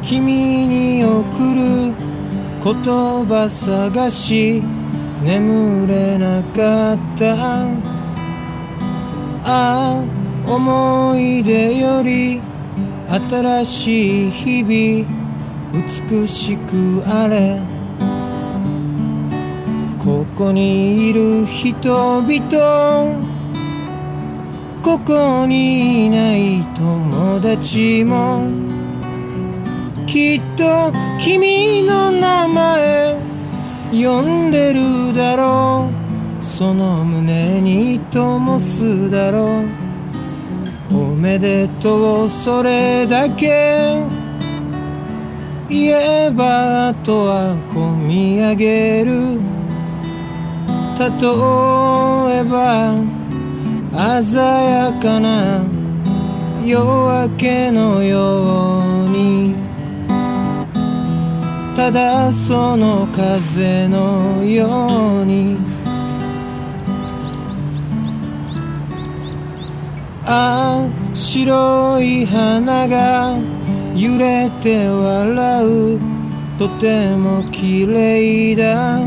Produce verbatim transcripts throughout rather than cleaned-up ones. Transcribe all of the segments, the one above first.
君に送る言葉探し眠れなかった。ああ思い出より新しい日々美しくあれ。ここにいる人々、ここにいない友達もきっと君の名前呼んでるだろう。その胸に灯すだろう。おめでとうそれだけ言えばあとはこみ上げる。例えば鮮やかな夜明けのように、ただその風のように。ああ白い花が揺れて笑う、とても綺麗だ。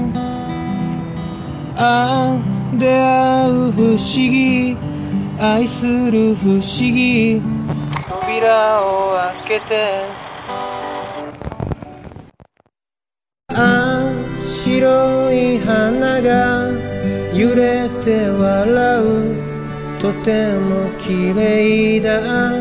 ああ出会う不思議、愛する不思議、扉を開けて。ああ白い花が揺れて笑う、とても綺麗だ。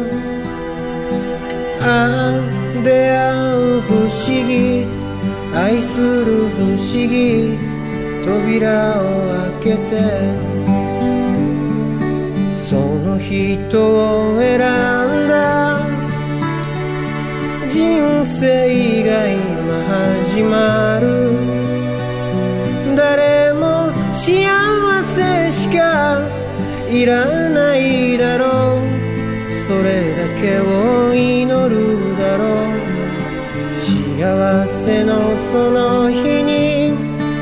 ああ出会う不思議、愛する不思議、扉を開けて。その人を選んだ人生が今始まる。誰も幸せしかいらないだろう。それだけを祈るだろう。幸せのその日に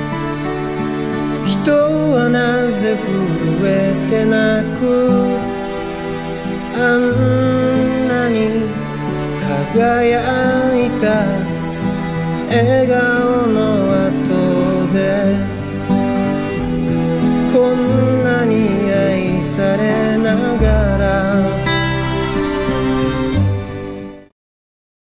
人はなぜ震えて泣く。あんなに輝いた笑顔の